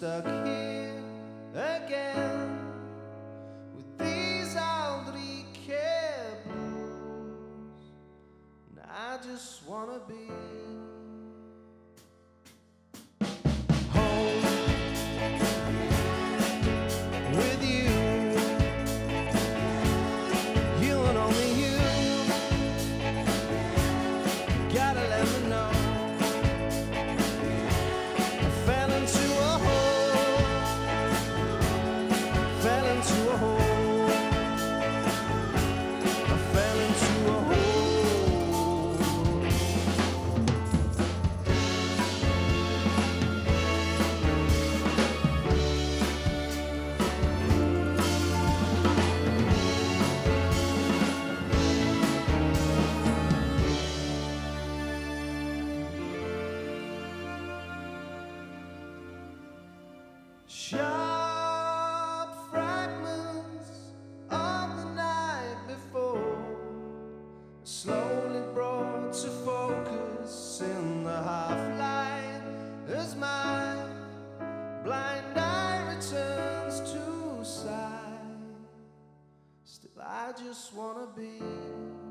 stuck here again with these old care blues, and I just wanna be home with you, you and only you. Gotta let me know. Sharp fragments of the night before, slowly brought to focus in the half-light, as my blind eye returns to sight. Still I just wanna be